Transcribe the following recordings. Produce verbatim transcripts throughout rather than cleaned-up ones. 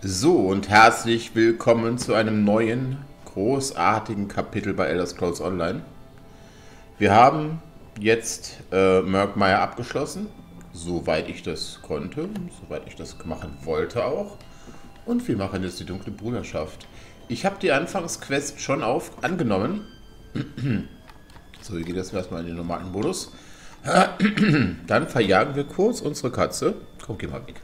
So, und herzlich willkommen zu einem neuen, großartigen Kapitel bei Elder Scrolls Online. Wir haben jetzt äh, Murkmire abgeschlossen, soweit ich das konnte, soweit ich das machen wollte auch. Und wir machen jetzt die Dunkle Bruderschaft. Ich habe die Anfangsquest schon auf angenommen. So, hier geht das erstmal in den normalen Modus. Dann verjagen wir kurz unsere Katze. Komm, geh mal weg.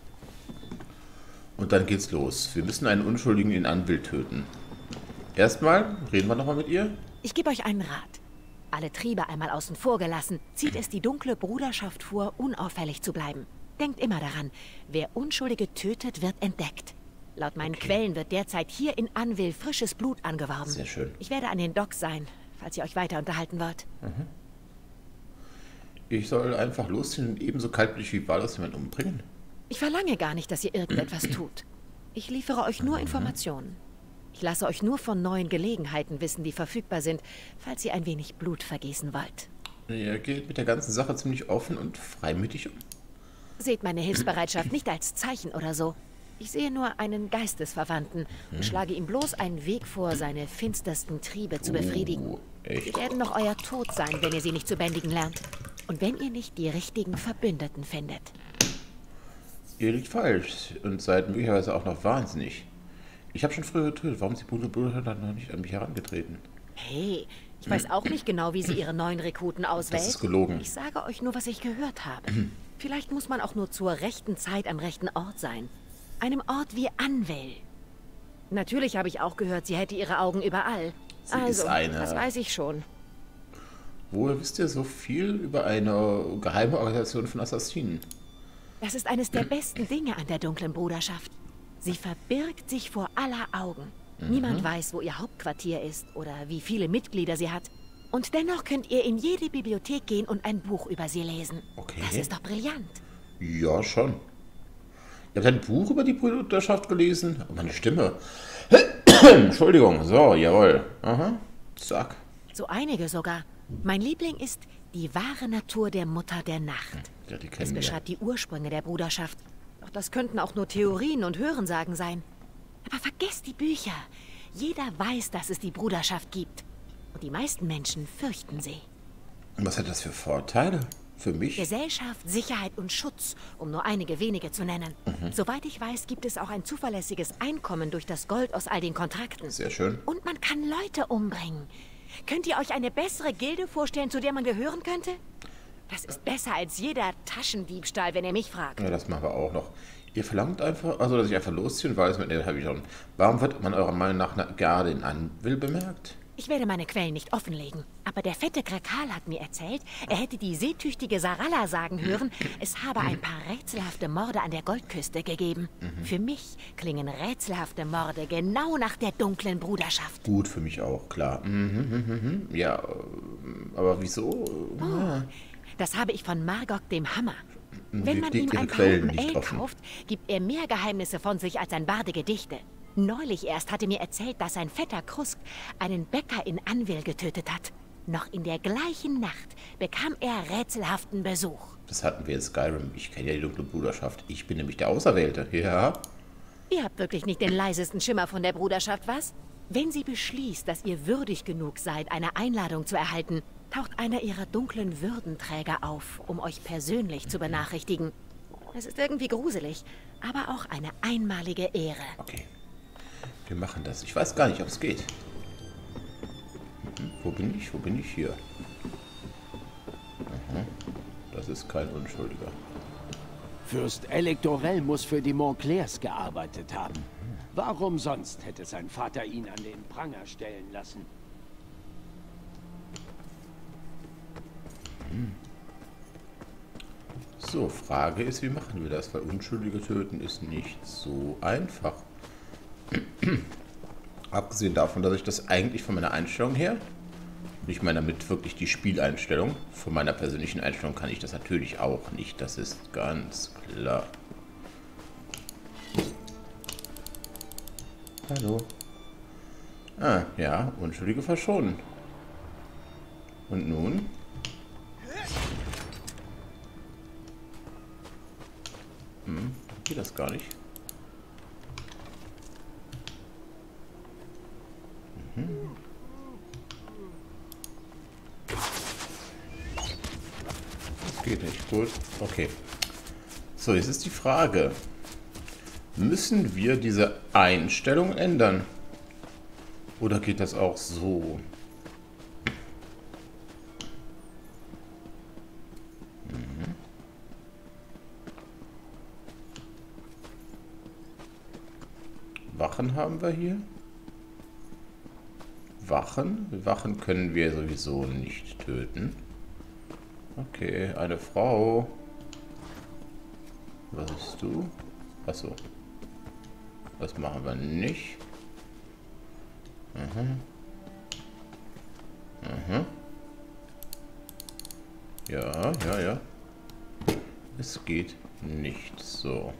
Und dann geht's los. Wir müssen einen Unschuldigen in Anvil töten. Erstmal reden wir nochmal mit ihr. Ich gebe euch einen Rat. Alle Triebe einmal außen vor gelassen, zieht es die dunkle Bruderschaft vor, unauffällig zu bleiben. Denkt immer daran, wer Unschuldige tötet, wird entdeckt. Laut meinen Okay. Quellen wird derzeit hier in Anvil frisches Blut angeworben. Sehr schön. Ich werde an den Docks sein, falls ihr euch weiter unterhalten wollt. Ich soll einfach losziehen und ebenso kaltblütig wie wahllos jemanden umbringen. Ich verlange gar nicht, dass ihr irgendetwas tut. Ich liefere euch nur Informationen. Ich lasse euch nur von neuen Gelegenheiten wissen, die verfügbar sind, falls ihr ein wenig Blut vergießen wollt. Er geht mit der ganzen Sache ziemlich offen und freimütig um. Seht meine Hilfsbereitschaft nicht als Zeichen oder so. Ich sehe nur einen Geistesverwandten und schlage ihm bloß einen Weg vor, seine finstersten Triebe zu befriedigen. Oh, Sie echt? werden noch euer Tod sein, wenn ihr sie nicht zu bändigen lernt. Und wenn ihr nicht die richtigen Verbündeten findet. Ihr liegt falsch und seid möglicherweise auch noch wahnsinnig. Ich habe schon früher getötet. Warum ist die Bruder Bruder dann noch nicht an mich herangetreten? Hey, ich weiß auch nicht genau, wie sie ihre neuen Rekruten auswählt. Das ist gelogen. Ich sage euch nur, was ich gehört habe. Vielleicht muss man auch nur zur rechten Zeit am rechten Ort sein. Einem Ort wie Anvil. Natürlich habe ich auch gehört, sie hätte ihre Augen überall. Sie also, ist eine- das weiß ich schon. Woher wisst ihr so viel über eine geheime Organisation von Assassinen? Das ist eines der besten Dinge an der dunklen Bruderschaft. Sie verbirgt sich vor aller Augen. Niemand weiß, wo ihr Hauptquartier ist oder wie viele Mitglieder sie hat. Und dennoch könnt ihr in jede Bibliothek gehen und ein Buch über sie lesen. Okay. Das ist doch brillant. Ja, schon. Ihr habt ein Buch über die Bruderschaft gelesen? Oh, meine Stimme. Entschuldigung. So, jawohl. Aha. Zack. So einige sogar. Mein Liebling ist Die wahre Natur der Mutter der Nacht. Ja, die Es kennen wir. beschreibt die Ursprünge der Bruderschaft. Doch das könnten auch nur Theorien und Hörensagen sein. Aber vergesst die Bücher. Jeder weiß, dass es die Bruderschaft gibt. Und die meisten Menschen fürchten sie. Und was hat das für Vorteile? Für mich? Gesellschaft, Sicherheit und Schutz, um nur einige wenige zu nennen. Soweit ich weiß, gibt es auch ein zuverlässiges Einkommen durch das Gold aus all den Kontrakten. Sehr schön. Und man kann Leute umbringen. Könnt ihr euch eine bessere Gilde vorstellen, zu der man gehören könnte? Das ist besser als jeder Taschendiebstahl, wenn ihr mich fragt. Ja, das machen wir auch noch. Ihr verlangt einfach, also dass ich einfach losziehe und weiß, mit der habe ich schon. Warum wird man eurer Meinung nach na- gerade in Anvil bemerkt? Ich werde meine Quellen nicht offenlegen, aber der fette Krakal hat mir erzählt, er hätte die seetüchtige Saralla sagen hören, es habe ein paar rätselhafte Morde an der Goldküste gegeben. Für mich klingen rätselhafte Morde genau nach der dunklen Bruderschaft. Gut, für mich auch, klar. Mhm, mhm, mhm. Ja, äh, aber wieso? Ja. Das habe ich von Margok dem Hammer. Wie Wenn man ihm liegt Ihre ein Quellen Pauken nicht Ale offen? kauft, gibt er mehr Geheimnisse von sich als ein Barde Gedichte. Neulich erst hatte mir erzählt, dass sein Vetter Krusk einen Bäcker in Anvil getötet hat. Noch in der gleichen Nacht bekam er rätselhaften Besuch. Das hatten wir in Skyrim. Ich kenne ja die dunkle Bruderschaft. Ich bin nämlich der Auserwählte. Ja. Ihr habt wirklich nicht den leisesten Schimmer von der Bruderschaft, was? Wenn sie beschließt, dass ihr würdig genug seid, eine Einladung zu erhalten, taucht einer ihrer dunklen Würdenträger auf, um euch persönlich zu benachrichtigen. Es ist irgendwie gruselig, aber auch eine einmalige Ehre. Okay. Wir machen das. Ich weiß gar nicht, ob es geht. Mhm. Wo bin ich? Wo bin ich hier? Aha. Das ist kein Unschuldiger. Fürst Elektorel muss für die Montclairs gearbeitet haben. Warum sonst hätte sein Vater ihn an den Pranger stellen lassen? So, Frage ist, wie machen wir das? Weil Unschuldige töten ist nicht so einfach. Abgesehen davon, dass ich das eigentlich von meiner Einstellung her, und ich meine damit wirklich die Spieleinstellung, von meiner persönlichen Einstellung kann ich das natürlich auch nicht. Das ist ganz klar. Hallo. Ah, ja, Unschuldige verschonen. Und nun? Hm, geht das gar nicht. Mhm. Das geht nicht gut. Okay. So, jetzt ist die Frage. Müssen wir diese Einstellung ändern? Oder geht das auch so? Mhm. Wachen haben wir hier. Wachen? Wachen können wir sowieso nicht töten. Okay, eine Frau. Was bist du? Achso. Das machen wir nicht. Mhm. Mhm. Ja, ja, ja. Es geht nicht so.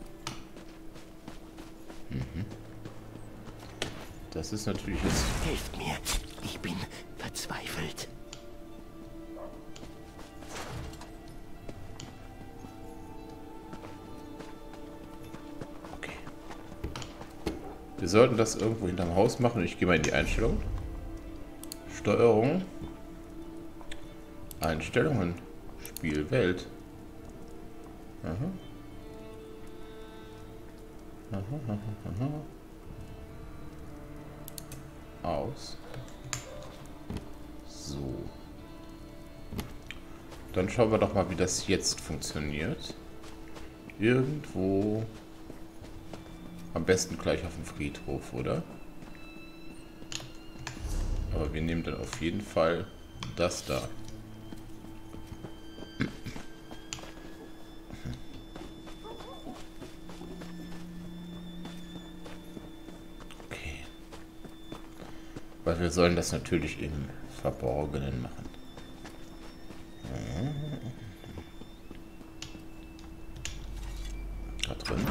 Mhm. Das ist natürlich jetzt... Helft mir, ich bin verzweifelt. Okay. Wir sollten das irgendwo hinterm Haus machen. Ich gehe mal in die Einstellung. Steuerung. Einstellungen. Spielwelt. Aha. Aha, aha, aha. Aus. So. Dann schauen wir doch mal, wie das jetzt funktioniert. Irgendwo. Am besten gleich auf dem Friedhof, oder? Aber wir nehmen dann auf jeden Fall das da. Weil wir sollen das natürlich im Verborgenen machen. Da drin.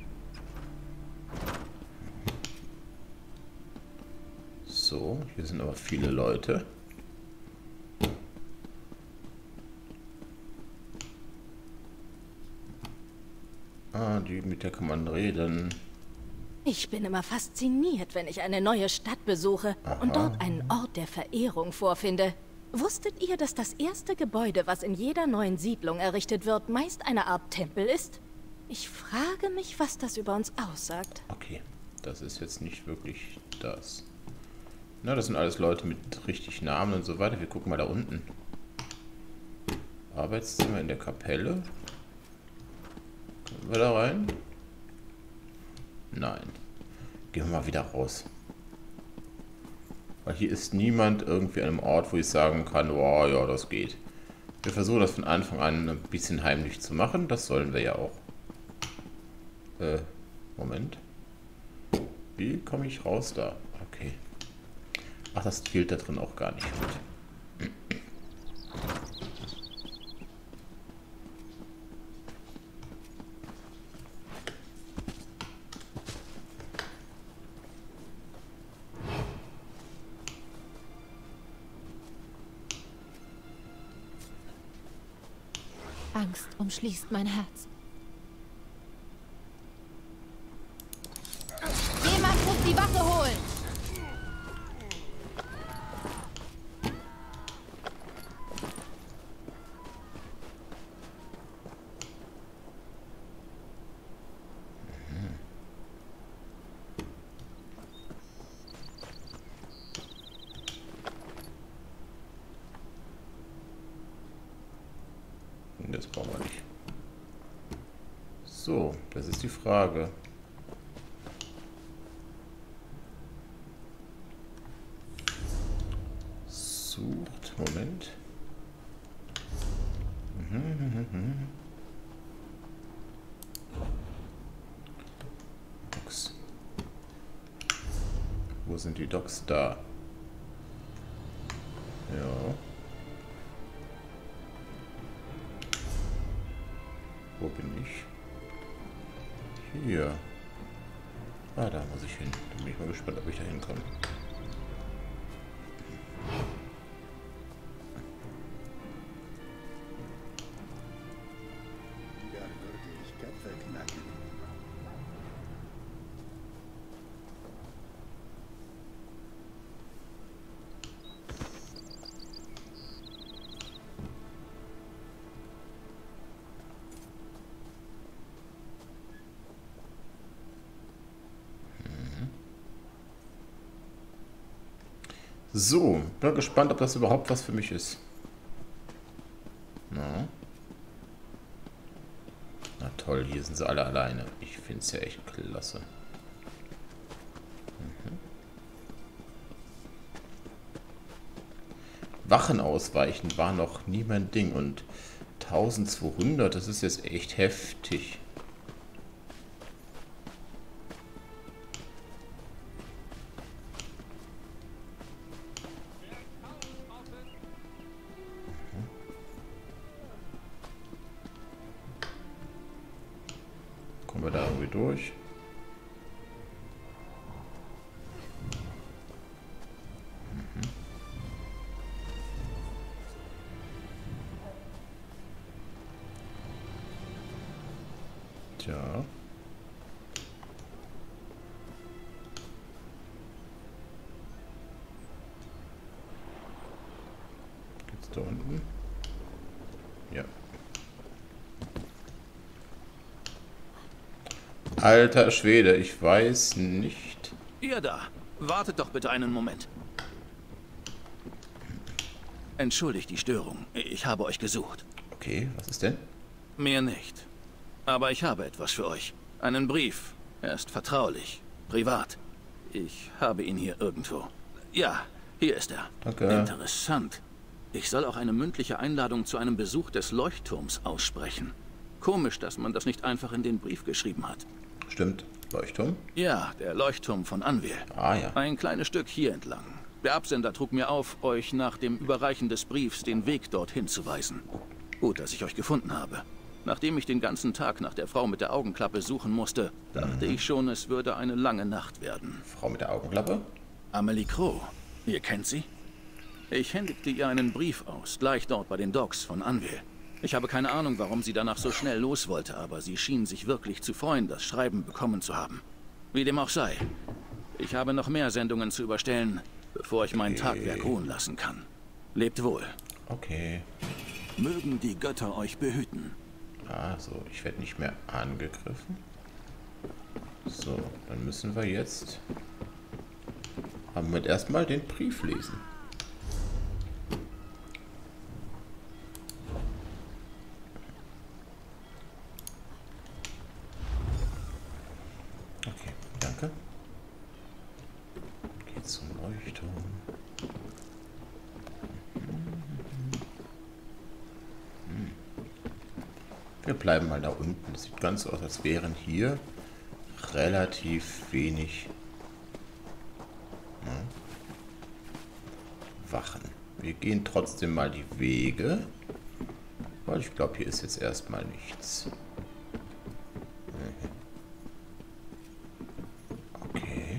So, hier sind aber viele Leute. Ah, die, mit der kann man reden. Ich bin immer fasziniert, wenn ich eine neue Stadt besuche Aha. und dort einen Ort der Verehrung vorfinde. Wusstet ihr, dass das erste Gebäude, was in jeder neuen Siedlung errichtet wird, meist eine Art Tempel ist? Ich frage mich, was das über uns aussagt. Okay, das ist jetzt nicht wirklich das. Na, das sind alles Leute mit richtig Namen und so weiter. Wir gucken mal da unten. Arbeitszimmer in der Kapelle. Können wir da rein? Nein. Gehen wir mal wieder raus. Weil hier ist niemand irgendwie an einem Ort, wo ich sagen kann, oh ja, das geht. Wir versuchen das von Anfang an ein bisschen heimlich zu machen. Das sollen wir ja auch. Äh, Moment. Wie komme ich raus da? Okay. Ach, das fehlt da drin auch gar nicht gut. Angst umschließt mein Herz. Jemand muss die Waffe holen! Das brauchen wir nicht. So, das ist die Frage. Sucht, Moment. Docs. Wo sind die Docs? Da. Ja. Wo bin ich? Hier. Ah, da muss ich hin. Da bin ich mal gespannt, ob ich da hinkomme. Da würde ich Köpfe knacken. So, bin gespannt, ob das überhaupt was für mich ist. Na, Na toll, hier sind sie alle alleine. Ich finde es ja echt klasse. Mhm. Wachen ausweichen war noch nie mein Ding und eintausendzweihundert, das ist jetzt echt heftig. Kommen wir da irgendwie durch? Mhm. Tja. Geht's da unten? Ja. Alter Schwede, ich weiß nicht. Ihr da, wartet doch bitte einen Moment. Entschuldigt die Störung, ich habe euch gesucht. Okay, was ist denn? Mehr nicht. Aber ich habe etwas für euch. Einen Brief. Er ist vertraulich, privat. Ich habe ihn hier irgendwo. Ja, hier ist er. Danke. Interessant. Ich soll auch eine mündliche Einladung zu einem Besuch des Leuchtturms aussprechen. Komisch, dass man das nicht einfach in den Brief geschrieben hat. Stimmt. Leuchtturm? Ja, der Leuchtturm von Anvil. Ah ja. Ein kleines Stück hier entlang. Der Absender trug mir auf, euch nach dem Überreichen des Briefs den Weg dorthin zu weisen. Gut, dass ich euch gefunden habe. Nachdem ich den ganzen Tag nach der Frau mit der Augenklappe suchen musste, dachte mhm. ich schon, es würde eine lange Nacht werden. Frau mit der Augenklappe? Amelie Crow. Ihr kennt sie? Ich händigte ihr einen Brief aus, gleich dort bei den Docks von Anvil. Ich habe keine Ahnung, warum sie danach so schnell los wollte, aber sie schien sich wirklich zu freuen, das Schreiben bekommen zu haben. Wie dem auch sei. Ich habe noch mehr Sendungen zu überstellen, bevor ich mein okay. Tagwerk ruhen lassen kann. Lebt wohl. Okay. Mögen die Götter euch behüten. Also, ich werde nicht mehr angegriffen. So, dann müssen wir jetzt haben wir erstmal den Brief lesen. Okay, danke. Geht zum Leuchtturm. Wir bleiben mal da unten. Es sieht ganz so aus, als wären hier relativ wenig ja, Wachen. Wir gehen trotzdem mal die Wege, weil ich glaube, hier ist jetzt erstmal nichts. Okay.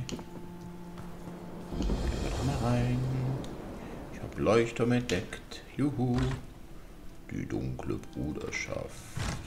Gehen wir doch mal rein. Ich habe Leuchtturm entdeckt. Juhu. Die dunkle Bruderschaft.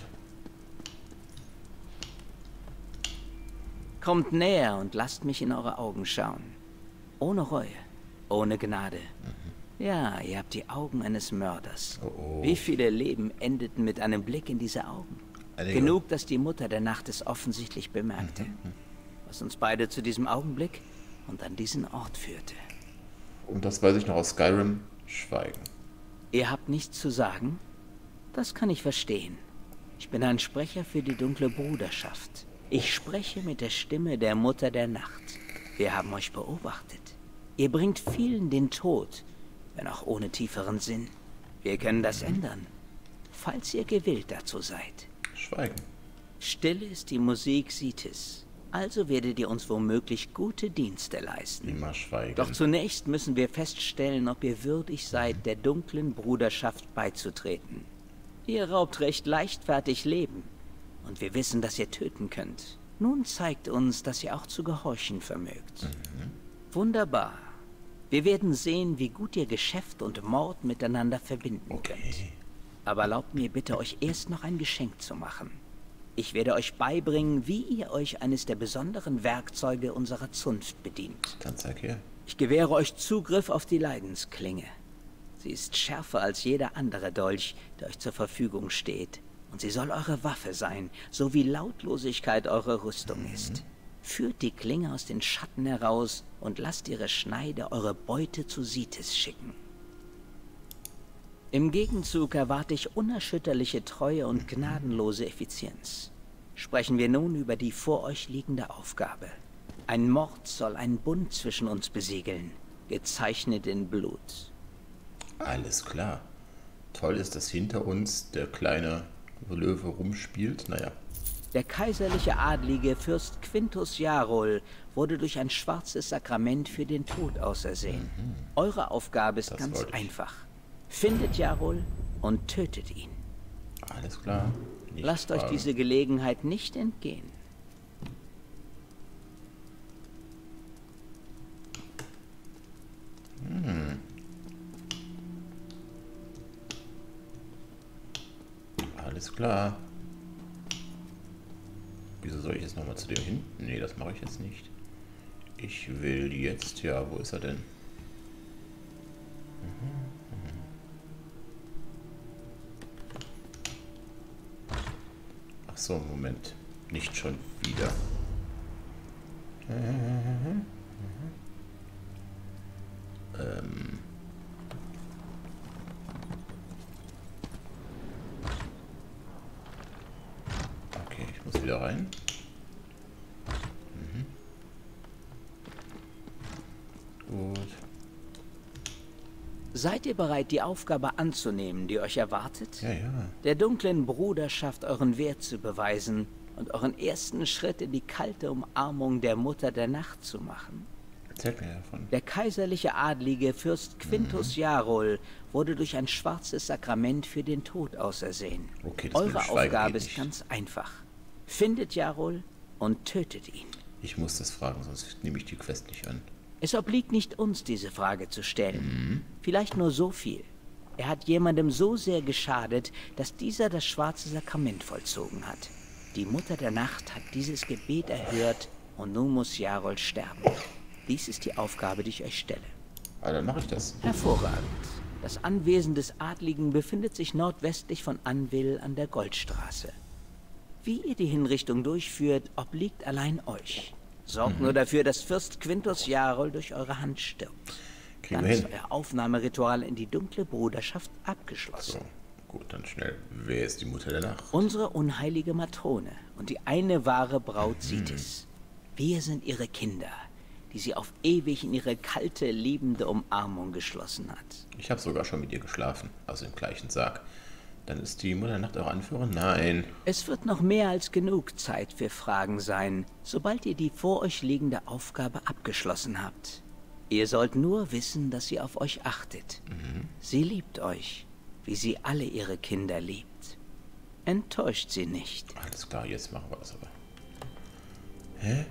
Kommt näher und lasst mich in eure Augen schauen. Ohne Reue, ohne Gnade. Mhm. Ja, ihr habt die Augen eines Mörders. Oh oh. Wie viele Leben endeten mit einem Blick in diese Augen? Eine Genug, dass die Mutter der Nacht es offensichtlich bemerkte. Mhm. Was uns beide zu diesem Augenblick und an diesen Ort führte. Und das weiß ich noch aus Skyrim. Schweigen. Ihr habt nichts zu sagen? Das kann ich verstehen. Ich bin ein Sprecher für die dunkle Bruderschaft. Ich spreche mit der Stimme der Mutter der Nacht. Wir haben euch beobachtet. Ihr bringt vielen den Tod, wenn auch ohne tieferen Sinn. Wir können das ändern, falls ihr gewillt dazu seid. Schweigen. Stille ist die Musik Sitis. Also werdet ihr uns womöglich gute Dienste leisten. Immer schweigen. Doch zunächst müssen wir feststellen, ob ihr würdig seid, der dunklen Bruderschaft beizutreten. Ihr raubt recht leichtfertig Leben. Und wir wissen, dass ihr töten könnt. Nun zeigt uns, dass ihr auch zu gehorchen vermögt. Mhm. Wunderbar. Wir werden sehen, wie gut ihr Geschäft und Mord miteinander verbinden okay. könnt. Aber erlaubt mir bitte, euch erst noch ein Geschenk zu machen. Ich werde euch beibringen, wie ihr euch eines der besonderen Werkzeuge unserer Zunft bedient. Dann zeig her. Ich gewähre euch Zugriff auf die Leidensklinge. Sie ist schärfer als jeder andere Dolch, der euch zur Verfügung steht. Und sie soll eure Waffe sein, so wie Lautlosigkeit eure Rüstung ist. Führt die Klinge aus den Schatten heraus und lasst ihre Schneide eure Beute zu Sitis schicken. Im Gegenzug erwarte ich unerschütterliche Treue und gnadenlose Effizienz. Sprechen wir nun über die vor euch liegende Aufgabe. Ein Mord soll einen Bund zwischen uns besiegeln, gezeichnet in Blut. Alles klar. Toll ist, dass hinter uns der kleine Löwe rumspielt. Naja. Der kaiserliche Adlige Fürst Quintus Jarol wurde durch ein schwarzes Sakrament für den Tod ausersehen. Mhm. Eure Aufgabe ist das ganz einfach. Findet Jarol und tötet ihn. Alles klar. Nicht Lasst fragen. euch diese Gelegenheit nicht entgehen. Hm. Alles klar. Wieso soll ich jetzt nochmal zu dem hin? Nee, das mache ich jetzt nicht. Ich will jetzt... Ja, wo ist er denn? Ach so, Moment. Nicht schon wieder. Ähm... Muss wieder rein. Mhm. Gut. Seid ihr bereit, die Aufgabe anzunehmen, die euch erwartet? Ja, ja. Der dunklen Bruderschaft euren Wert zu beweisen und euren ersten Schritt in die kalte Umarmung der Mutter der Nacht zu machen? Erzählt mir davon. Der kaiserliche Adlige Fürst Quintus mhm. Jarol wurde durch ein schwarzes Sakrament für den Tod ausersehen. Okay, das Eure Aufgabe ist ganz einfach. Findet Jarol und tötet ihn. Ich muss das fragen, sonst nehme ich die Quest nicht an. Es obliegt nicht uns, diese Frage zu stellen. Mhm. Vielleicht nur so viel. Er hat jemandem so sehr geschadet, dass dieser das schwarze Sakrament vollzogen hat. Die Mutter der Nacht hat dieses Gebet erhört und nun muss Jarol sterben. Dies ist die Aufgabe, die ich euch stelle. Ah, dann mache ich das. Hervorragend. Das Anwesen des Adligen befindet sich nordwestlich von Anvil an der Goldstraße. Wie ihr die Hinrichtung durchführt, obliegt allein euch. Sorgt mhm. nur dafür, dass Fürst Quintus Jarol durch eure Hand stirbt. Kriegen Dann wir ist hin. euer Aufnahmeritual in die dunkle Bruderschaft abgeschlossen. So, gut, dann schnell. Wer ist die Mutter der Nacht? Unsere unheilige Matrone und die eine wahre Braut Sitis. Mhm. Wir sind ihre Kinder, die sie auf ewig in ihre kalte, liebende Umarmung geschlossen hat. Ich habe sogar schon mit ihr geschlafen, also im gleichen Sarg. Dann ist die Mutter der Nacht eure Anführerin? Nein. Es wird noch mehr als genug Zeit für Fragen sein, sobald ihr die vor euch liegende Aufgabe abgeschlossen habt. Ihr sollt nur wissen, dass sie auf euch achtet. Mhm. Sie liebt euch, wie sie alle ihre Kinder liebt. Enttäuscht sie nicht. Alles klar, jetzt machen wir das aber. Hä?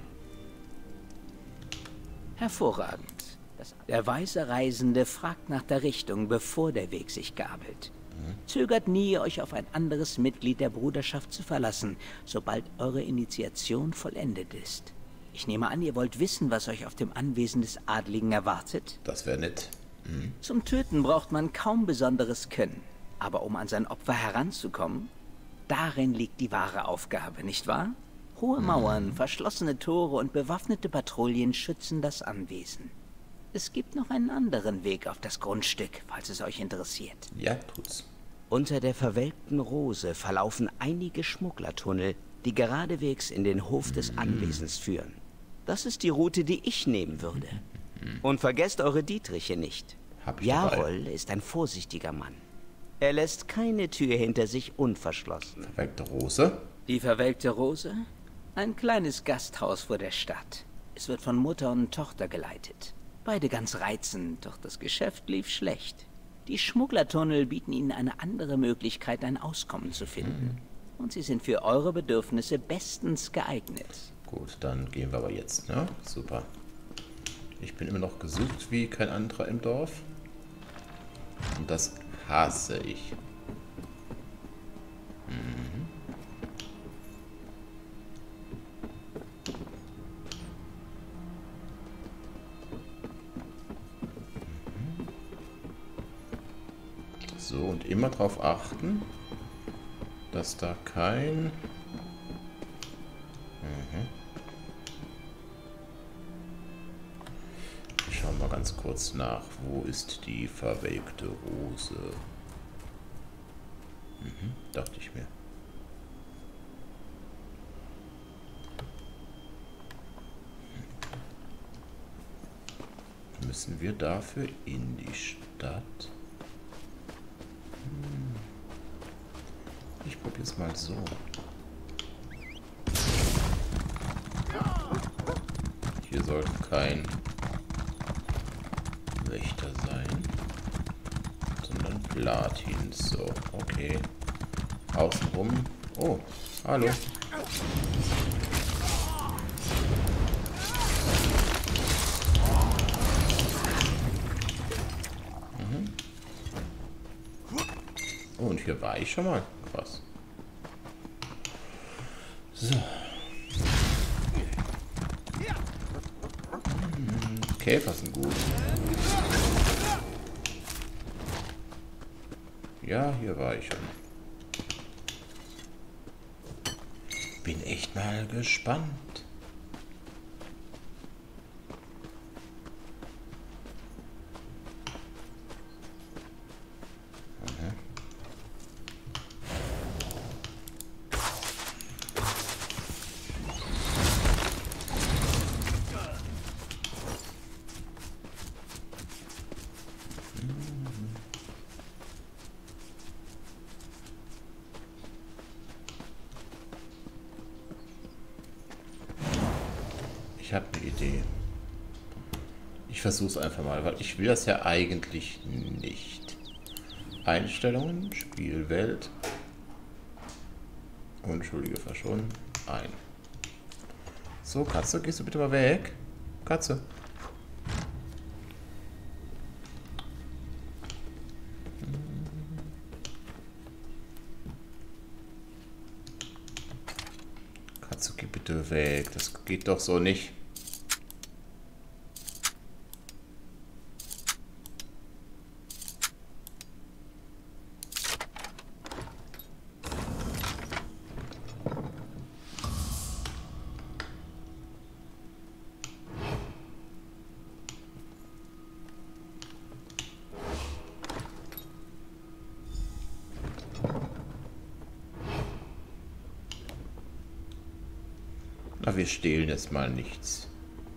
Hervorragend. Das, der weise Reisende fragt nach der Richtung, bevor der Weg sich gabelt. Zögert nie, euch auf ein anderes Mitglied der Bruderschaft zu verlassen, sobald eure Initiation vollendet ist. Ich nehme an, ihr wollt wissen, was euch auf dem Anwesen des Adligen erwartet? Das wäre nett. Mhm. Zum Töten braucht man kaum besonderes Können. Aber um an sein Opfer heranzukommen, darin liegt die wahre Aufgabe, nicht wahr? Hohe Mauern, mhm. verschlossene Tore und bewaffnete Patrouillen schützen das Anwesen. Es gibt noch einen anderen Weg auf das Grundstück, falls es euch interessiert. Ja, tut's. Unter der verwelkten Rose verlaufen einige Schmugglertunnel, die geradewegs in den Hof des Anwesens führen. Das ist die Route, die ich nehmen würde. Und vergesst eure Dietriche nicht. Hab ich Jarol dabei. ist ein vorsichtiger Mann. Er lässt keine Tür hinter sich unverschlossen. Verwelkte Rose? Die verwelkte Rose? Ein kleines Gasthaus vor der Stadt. Es wird von Mutter und Tochter geleitet. Beide ganz reizend, doch das Geschäft lief schlecht. Die Schmugglertunnel bieten ihnen eine andere Möglichkeit, ein Auskommen zu finden. Und sie sind für eure Bedürfnisse bestens geeignet. Gut, dann gehen wir aber jetzt, ne? Super. Ich bin immer noch gesucht wie kein anderer im Dorf. Und das hasse ich. Mhm. So, und immer darauf achten, dass da kein... Mhm. ganz kurz nach. Wo ist die verwelkte Rose? Mhm, dachte ich mir. Müssen wir dafür in die Stadt? Hm. Ich probiere es mal so. Hier sollte kein Wächter sein, sondern Platin. So, okay. Außenrum. Oh, hallo. Mhm. Oh, und hier war ich schon mal. Krass. So. Käfer sind gut. Ja, hier war ich schon. Bin echt mal gespannt. Ich habe eine Idee. Ich versuche es einfach mal, weil ich will das ja eigentlich nicht. Einstellungen, Spielwelt. Unschuldige verschonen. Ein. So, Katze, gehst du bitte mal weg? Katze. Katze, geh bitte weg. Das geht doch so nicht. Na, wir stehlen jetzt mal nichts.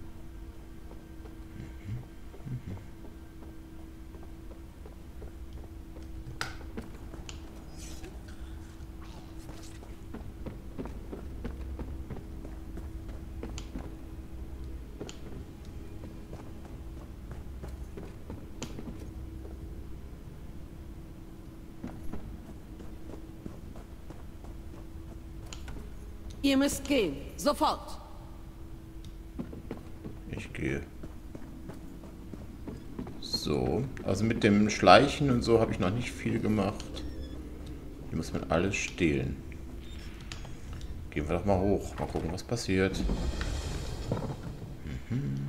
Ihr müsst gehen. Sofort. Ich gehe. So, also mit dem Schleichen und so habe ich noch nicht viel gemacht. Hier muss man alles stehlen. Gehen wir doch mal hoch. Mal gucken, was passiert. Mhm.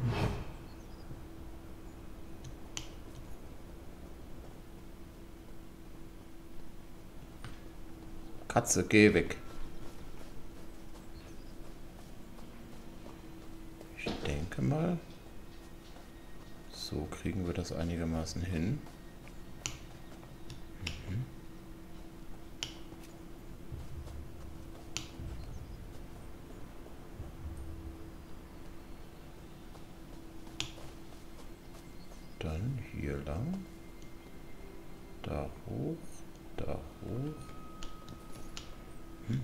Katze, geh weg. Ich denke mal, so kriegen wir das einigermaßen hin. Mhm. Dann hier lang, da hoch, da hoch. Mhm.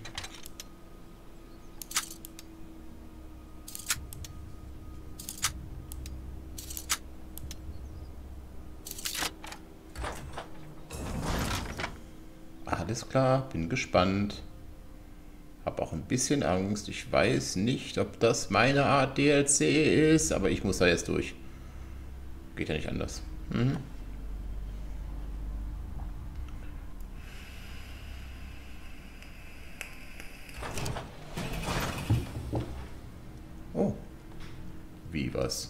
Alles klar, bin gespannt. Hab auch ein bisschen Angst. Ich weiß nicht, ob das meine Art D L C ist, aber ich muss da jetzt durch. Geht ja nicht anders. Mhm. Oh. Wie was?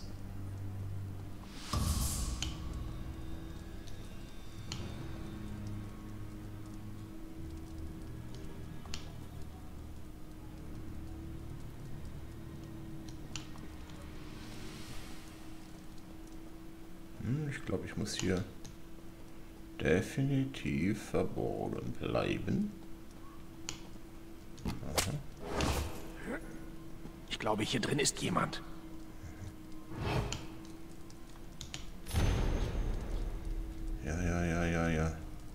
Ich glaube, ich muss hier definitiv verborgen bleiben. Aha. Ich glaube, hier drin ist jemand. Ja, ja, ja, ja, ja.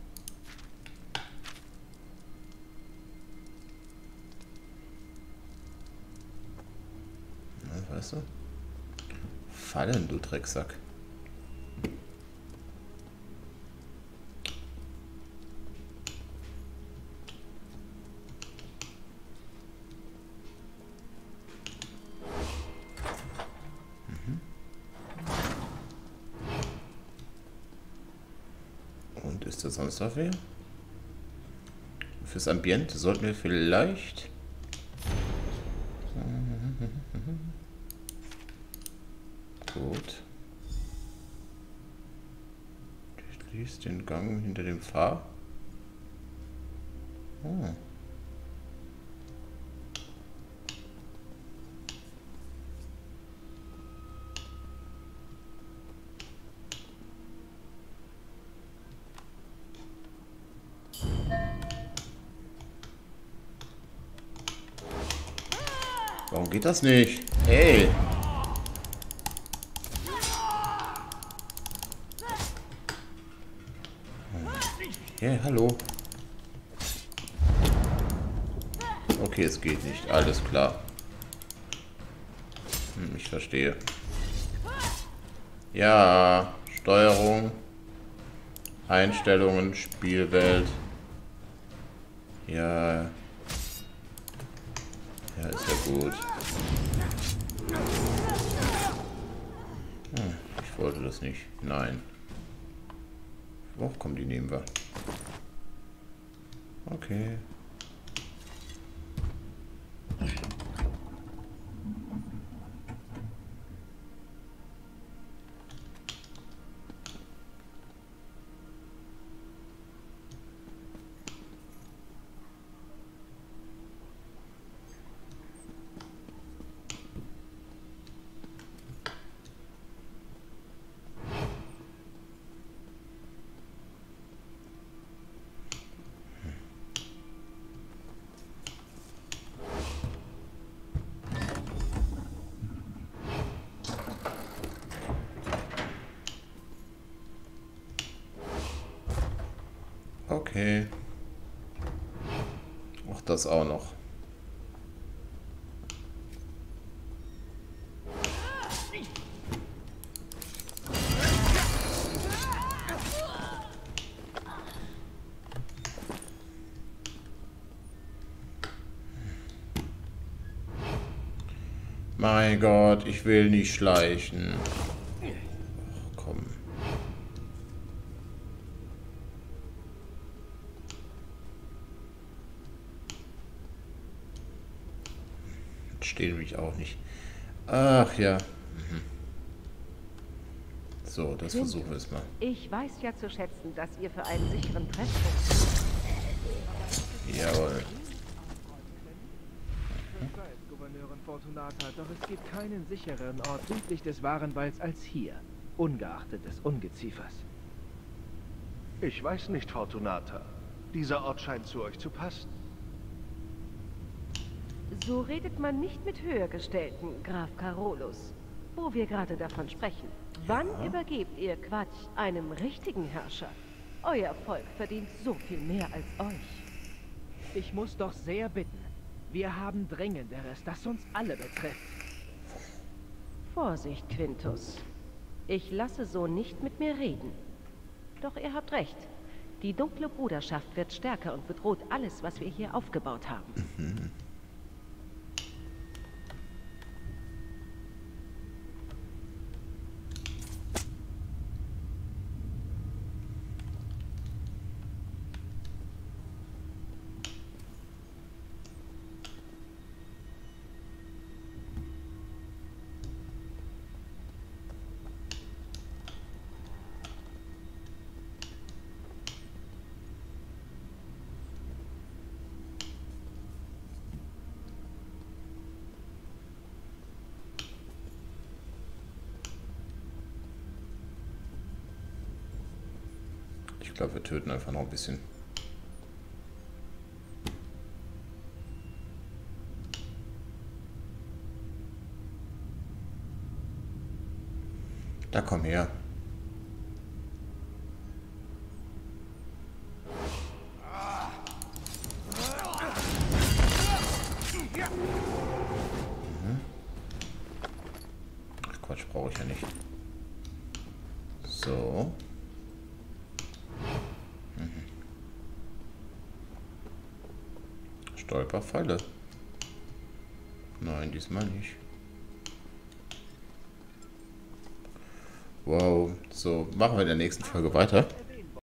Na, weißt du? Fallen, du Drecksack. Und ist da sonst noch wer? Fürs Ambiente sollten wir vielleicht... Gut. Ich schließe den Gang hinter dem Pfarr. Oh. Warum geht das nicht? Hey! Hey, hallo. Okay, es geht nicht. Alles klar. Hm, ich verstehe. Ja, Steuerung. Einstellungen, Spielwelt. Ja. Ja, ist ja gut. Hm, ich wollte das nicht. Nein. Oh, komm, die nehmen wir. Okay. Okay. Auch das auch noch. Mein Gott, ich will nicht schleichen. Ach, komm. Stehen mich auch nicht. Ach ja. Mhm. So, das versuchen wir es mal. Ich weiß ja zu schätzen, dass ihr für einen sicheren Treffpunkt... Jawohl. Gouverneurin Fortunata, doch es gibt keinen sichereren Ort südlich des Warenwalds als hier, ungeachtet des Ungeziefers. Ich weiß nicht, Fortunata. Dieser Ort scheint zu euch zu passen. So redet man nicht mit Höhergestellten, Graf Carolus. Wo wir gerade davon sprechen. Wann ja. übergebt ihr Quatsch einem richtigen Herrscher? Euer Volk verdient so viel mehr als euch. Ich muss doch sehr bitten. Wir haben Dringenderes, das uns alle betrifft. Vorsicht, Quintus. Ich lasse so nicht mit mir reden. Doch ihr habt recht. Die dunkle Bruderschaft wird stärker und bedroht alles, was wir hier aufgebaut haben. Mhm. Ich glaube, wir töten einfach noch ein bisschen. Da komm her. Ach Quatsch, brauche ich ja nicht. So. Mhm. Stolperfalle. Nein, diesmal nicht. Wow, so machen wir in der nächsten Folge weiter.